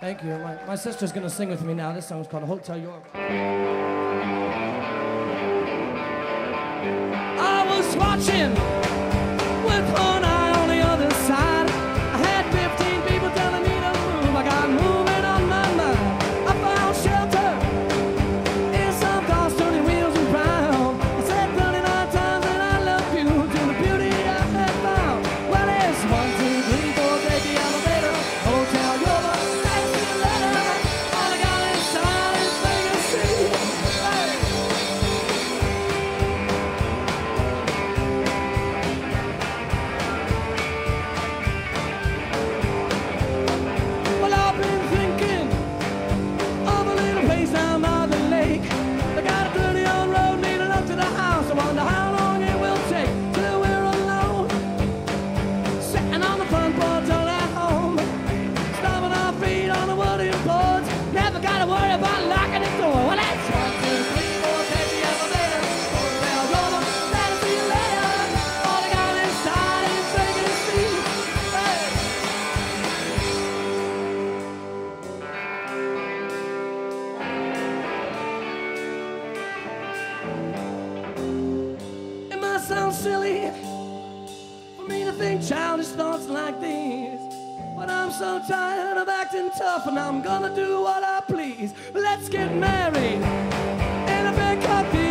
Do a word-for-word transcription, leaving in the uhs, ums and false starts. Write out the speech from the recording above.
Thank you. My, my sister's gonna sing with me now. This song's called Hotel York. I was watching with one eye on the other side. I had fifteen people telling me to move. I got moving on my mind. I found shelter in some cars turning wheels and brown. I said thirty-nine times that I love you to the beauty I had found. Well, it's one, two, three, four, take the elevator. Hotel York. Sounds silly for me to think childish thoughts like these, but I'm so tired of acting tough, and I'm gonna do what I please. Let's get married in a big coffee